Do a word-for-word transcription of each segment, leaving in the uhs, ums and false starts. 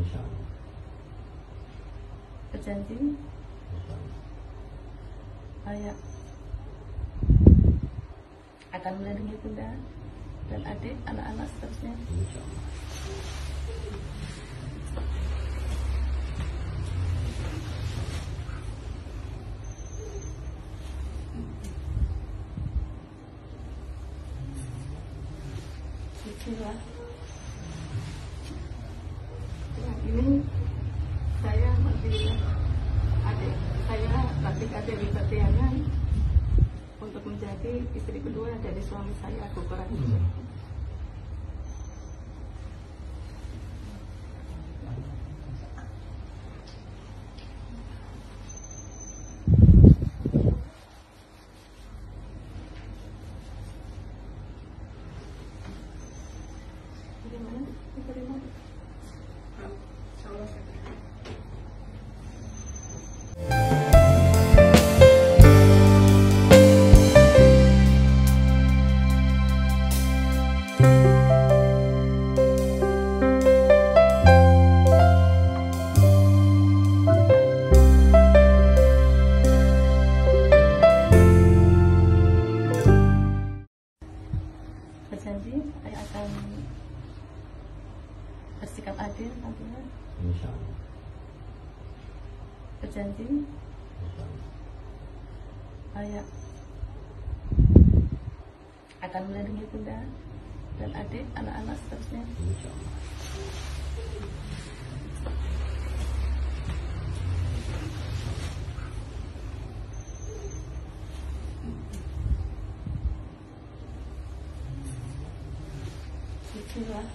Insya Allah. Berjanji ayah akan melindungi bunda dan adik, anak-anak seterusnya. Insya Allah. Bismillah. Yang ini saya memberikan adik saya, Latika Dewi Tatiana, untuk menjadi istri kedua dari suami saya, Agung Rahim. Bagaimana? Diterima? Salah saya. Berjanji saya akan bersikap adil nantinya. Insya Allah. Berjanji Insya Allah. ayah akan melindungi bunda dan adik, anak-anak seterusnya. Insya Allah. Bismillah.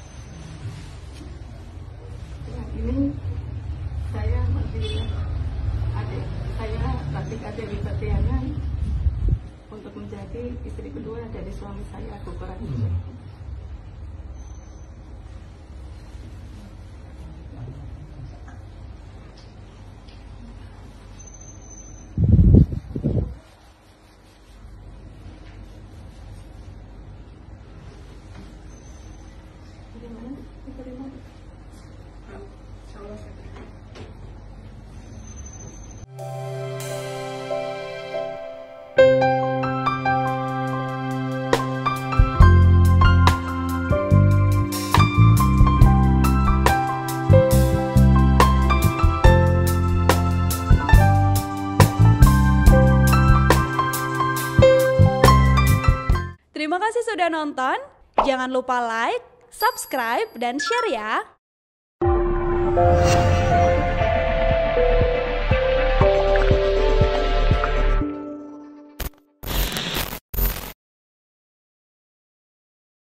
Yang ini saya memberikan adik saya, Latika Dewi Tatiana, untuk menjadi istri kedua dari suami saya, Agung Rahim. Bagaimana? Diterima? Salah saya. Terima kasih sudah nonton. Jangan lupa like, subscribe, dan share ya.